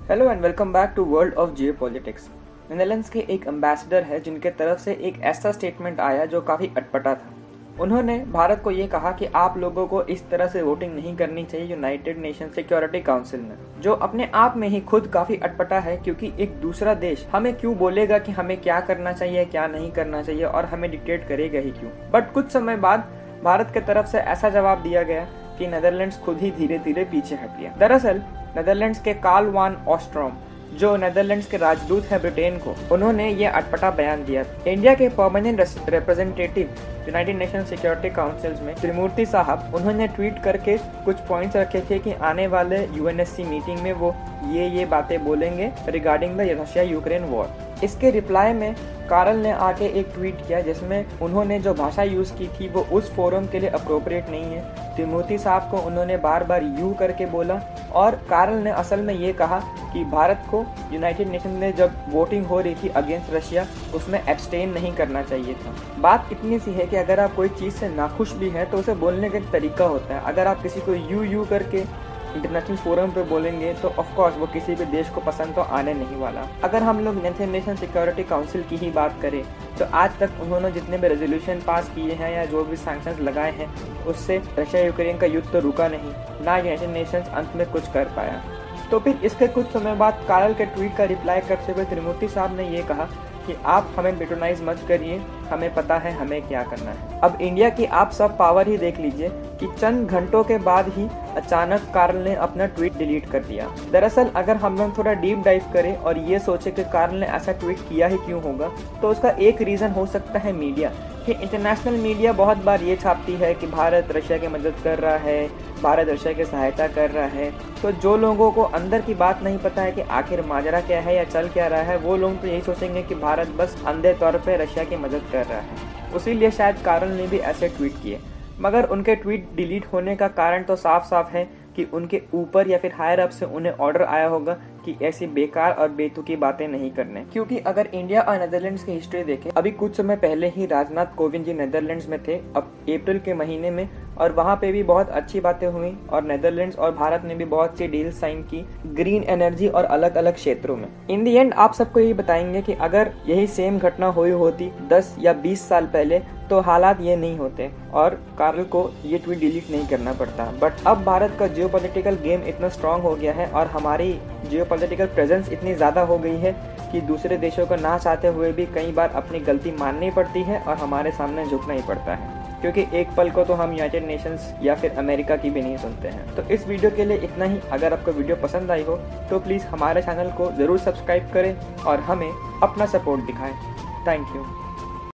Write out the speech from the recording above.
Hello and welcome back to world of geopolitics. Netherlands के एक ambassador है जिनके तरफ से एक ऐसा स्टेटमेंट आया जो काफ़ी अटपटा था। उन्होंने भारत को ये कहा कि आप लोगों को इस तरह से वोटिंग नहीं करनी चाहिए यूनाइटेड नेशन सिक्योरिटी काउंसिल में, जो अपने आप में ही खुद काफ़ी अटपटा है, क्योंकि एक दूसरा देश हमें क्यों बोलेगा कि हमें क्या करना चाहिए क्या नहीं करना चाहिए और हमें डिक्टेट करेगा ही क्यों। बट कुछ समय बाद भारत की तरफ से ऐसा जवाब दिया गया कि नेदरलैंड्स खुद ही धीरे धीरे पीछे हट गया। दरअसल नेदरलैंड्स के कार्ल वान ओस्ट्रोम, जो नेदरलैंड्स के राजदूत हैं ब्रिटेन को, उन्होंने ये अटपटा बयान दिया। इंडिया के permanent representative United Nation Security Councils में त्रिमूर्ति साहब, उन्होंने ट्वीट करके कुछ पॉइंट्स रखे थे कि आने वाले यूएनएससी मीटिंग में वो ये बातें बोलेंगे regarding the Russia Ukraine war. इसके रिप्लाई में कार्ल ने आके एक ट्वीट किया जिसमें उन्होंने जो भाषा यूज की थी वो उस फोरम के लिए अप्रोप्रिएट नहीं है। त्रिमूर्ति साहब को उन्होंने बार बार यू करके बोला और कार्ल ने असल में ये कहा कि भारत को यूनाइटेड नेशन में जब वोटिंग हो रही थी अगेंस्ट रशिया, उसमें एब्सटेन नहीं करना चाहिए था। बात इतनी सी है कि अगर आप कोई चीज़ से नाखुश भी हैं तो उसे बोलने का एक तरीका होता है। अगर आप किसी को यू करके इंटरनेशनल फोरम पे बोलेंगे तो ऑफ कोर्स वो किसी भी देश को पसंद तो आने नहीं वाला। अगर हम लोग यूनाइटेड नेशन सिक्योरिटी काउंसिल की ही बात करें तो आज तक उन्होंने जितने भी रेजोल्यूशन पास किए हैं या जो भी सैंक्शंस लगाए हैं, उससे रशिया यूक्रेन का युद्ध तो रुका नहीं, ना यूनाइटेड नेशंस अंत में कुछ कर पाया। तो फिर इसके कुछ समय बाद कार्ल के ट्वीट का रिप्लाई करते हुए त्रिमूर्ति साहब ने ये कहा कि आप हमें पेट्रोनाइज मत करिए, हमें पता है हमें क्या करना है। अब इंडिया की आप सब पावर ही देख लीजिए कि चंद घंटों के बाद ही अचानक कार्ल ने अपना ट्वीट डिलीट कर दिया। दरअसल अगर हम लोग थोड़ा डीप डाइव करें और ये सोचे कि कार्ल ने ऐसा ट्वीट किया ही क्यों होगा, तो उसका एक रीज़न हो सकता है मीडिया। कि इंटरनेशनल मीडिया बहुत बार ये छापती है कि भारत रशिया की मदद कर रहा है, भारत रशिया की सहायता कर रहा है। तो जो लोगों को अंदर की बात नहीं पता है कि आखिर माजरा क्या है या चल क्या रहा है, वो लोग तो यही सोचेंगे कि भारत बस अंधे तौर पे रशिया की मदद कर रहा है। उसीलिए शायद कार्ल ने भी ऐसे ट्वीट किए। मगर उनके ट्वीट डिलीट होने का कारण तो साफ साफ है कि उनके ऊपर या फिर हायर अप से उन्हें ऑर्डर आया होगा कि ऐसी बेकार और बेतुकी बातें नहीं करने। क्योंकि अगर इंडिया और नेदरलैंड्स की हिस्ट्री देखें, अभी कुछ समय पहले ही राजनाथ कोविंद जी नेदरलैंड्स में थे, अब अप्रैल के महीने में, और वहाँ पे भी बहुत अच्छी बातें हुई और नेदरलैंड्स और भारत ने भी बहुत सी डील साइन की ग्रीन एनर्जी और अलग अलग क्षेत्रों में। इन दी एंड आप सबको यही बताएंगे कि अगर यही सेम घटना हुई होती 10 या 20 साल पहले तो हालात ये नहीं होते और कार्ल को ये ट्वीट डिलीट नहीं करना पड़ता। बट अब भारत का जियोपॉलिटिकल गेम इतना स्ट्रांग हो गया है और हमारी जियोपॉलिटिकल प्रेजेंस इतनी ज़्यादा हो गई है कि दूसरे देशों को ना चाहते हुए भी कई बार अपनी गलती माननी पड़ती है और हमारे सामने झुकना ही पड़ता है, क्योंकि एक पल को तो हम यूनाइटेड नेशंस या फिर अमेरिका की भी नहीं सुनते हैं। तो इस वीडियो के लिए इतना ही। अगर आपको वीडियो पसंद आई हो तो प्लीज़ हमारे चैनल को ज़रूर सब्सक्राइब करें और हमें अपना सपोर्ट दिखाएं। Thank you.